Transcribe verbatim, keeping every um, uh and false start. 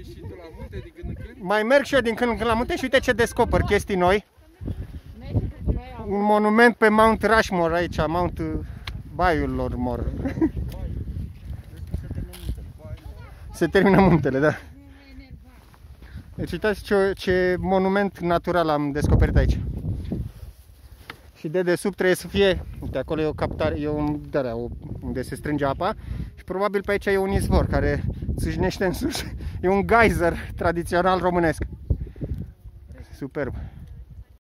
Și tu la munte din când în când? Mai merg și eu din când în când la munte și uite ce descoper, chestii noi. Un monument pe Mount Rushmore aici, Mount Baiurilor mor. Se termină muntele, da. Deci uitați ce, ce monument natural am descoperit aici. Și de desubt trebuie să fie, uite, acolo e o captare, e un, da, unde se strânge apa și probabil pe aici e un izvor care țâșnește în sus. E un geyser tradițional românesc. Superb.